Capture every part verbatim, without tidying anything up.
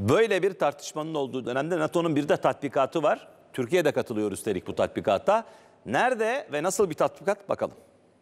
Böyle bir tartışmanın olduğu dönemde NATO'nun bir de tatbikatı var. Türkiye de katılıyor üstelik bu tatbikata. Nerede ve nasıl bir tatbikat bakalım.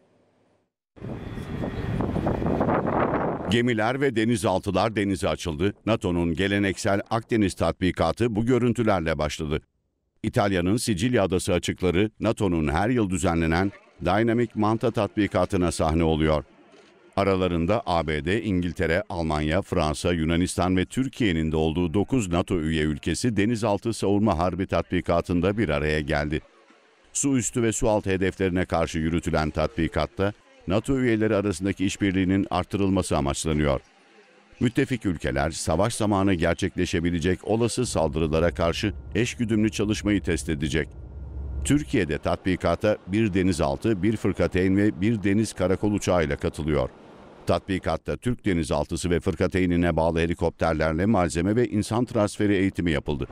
Gemiler ve denizaltılar denize açıldı. NATO'nun geleneksel Akdeniz tatbikatı bu görüntülerle başladı. İtalya'nın Sicilya adası açıkları NATO'nun her yıl düzenlenen Dynamic Manta tatbikatına sahne oluyor. Aralarında A B D, İngiltere, Almanya, Fransa, Yunanistan ve Türkiye'nin de olduğu dokuz NATO üye ülkesi denizaltı savunma harbi tatbikatında bir araya geldi. Su üstü ve su altı hedeflerine karşı yürütülen tatbikatta NATO üyeleri arasındaki işbirliğinin artırılması amaçlanıyor. Müttefik ülkeler savaş zamanı gerçekleşebilecek olası saldırılara karşı eşgüdümlü çalışmayı test edecek. Türkiye'de tatbikata bir denizaltı, bir fırkateyn ve bir deniz karakol uçağıyla katılıyor. Tatbikatta Türk denizaltısı ve fırkateynine bağlı helikopterlerle malzeme ve insan transferi eğitimi yapıldı.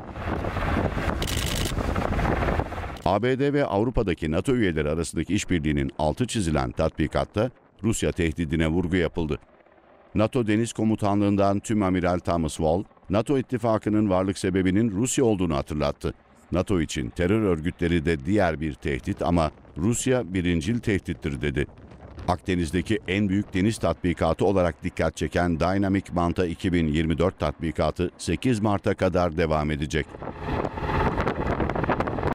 A B D ve Avrupa'daki NATO üyeleri arasındaki işbirliğinin altı çizilen tatbikatta Rusya tehdidine vurgu yapıldı. NATO Deniz Komutanlığı'ndan Tümamiral Thomas Wall, NATO ittifakının varlık sebebinin Rusya olduğunu hatırlattı. NATO için terör örgütleri de diğer bir tehdit ama Rusya birincil tehdittir dedi. Akdeniz'deki en büyük deniz tatbikatı olarak dikkat çeken Dynamic Manta iki bin yirmi dört tatbikatı sekiz Mart'a kadar devam edecek.